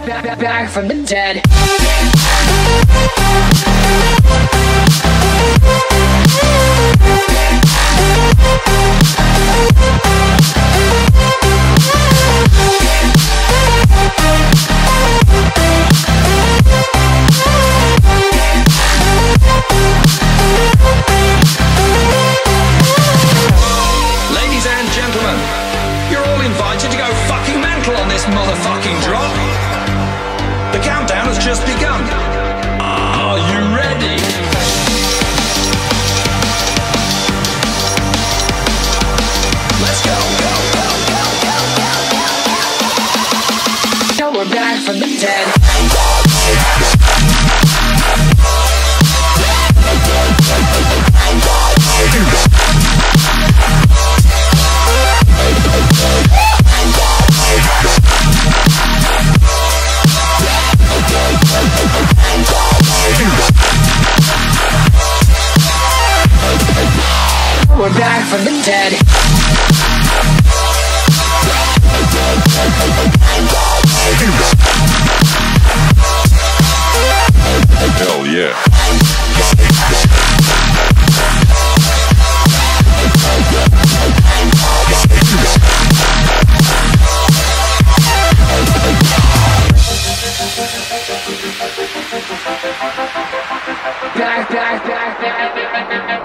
Back from the dead. Ladies and gentlemen, you're all invited to go fucking mental on this motherfucking drop. The countdown has just begun. Are you ready? Let's go, go, go, go, go, go. Now we're back from the dead. We're back from the dead. Hell yeah. Back.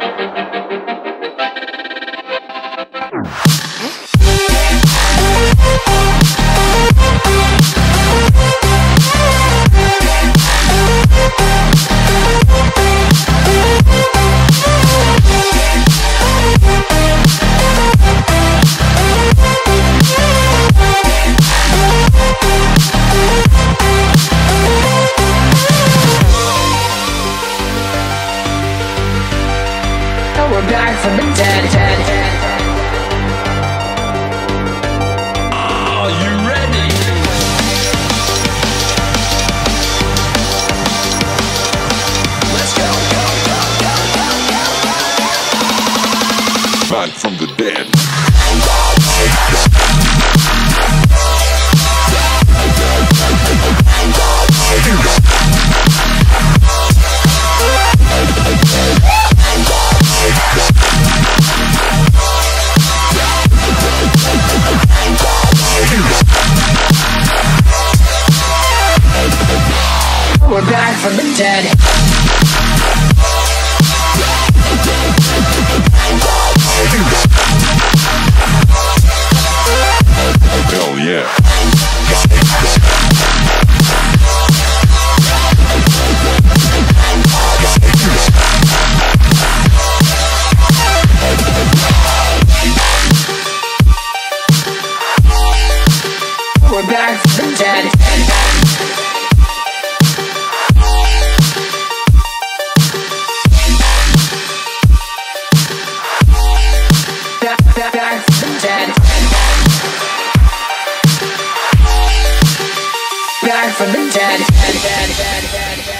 We're back from the dead. Are you ready? Let's go, go, go, go, go, go. Back from the dead. We're back from the dead. Hell yeah. We're back from the dead. Back from the dead. Back from the dead.